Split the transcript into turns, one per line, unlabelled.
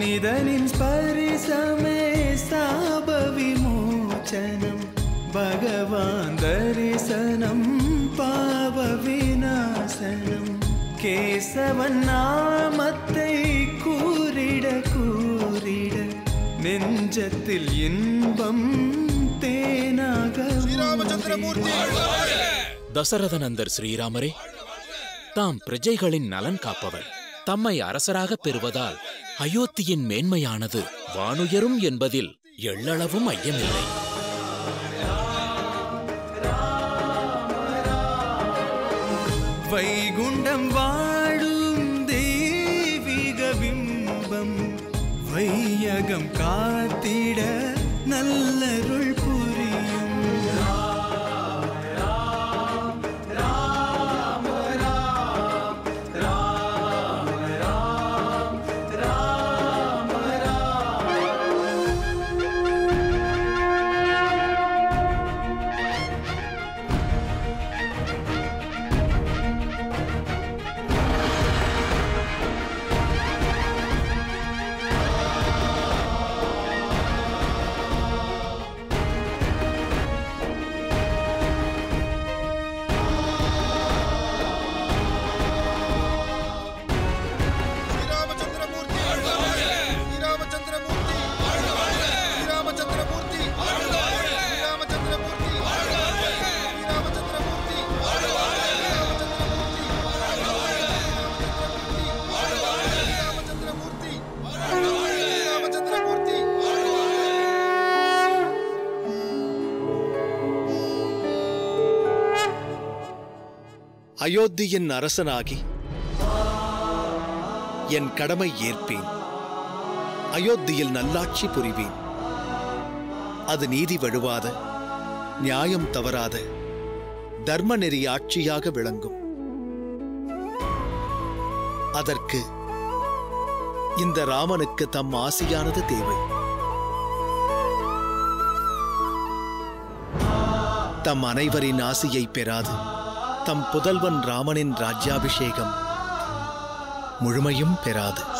निधनिन् स्पर्शमे शाप विमोचनं भगवान् दर्शनं पाप विनाशनं केशवन् नामत्तै கூறிட கூறிட நெஞ்சத்தில் இன்பம் தேனாக
ஸ்ரீராமச்சந்திரமூர்த்தி.
தசரதநந்தர் ஸ்ரீராமரே, தாம் பிரஜைகளின் நலன் காப்பவர். தம்மை அரசராக பெறுவதால் அயோத்தியின் மேன்மையானது வானுயரும் என்பதில் எள்ளளவும் ஐயமில்லை.
வைகுண்டம் வாழும் தெய்வீக பிம்பம் வையகம் காத்திட நல்லருள் புரியும்.
அயோத்தியின் அரசனாகி என் கடமை ஏற்பேன். அயோத்தியில் நல்லாட்சி புரிவேன். அது நீதி வழுவாத, நியாயம் தவறாத தர்ம நெறி ஆட்சியாக விளங்கும். அதற்கு இந்த ராமனுக்கு தம் ஆசியானது தேவை. தம் அனைவரின் ஆசியை பெறாது தம் புதல்வன் ராமனின் ராஜ்யாபிஷேகம் முழுமையும் பெறாது.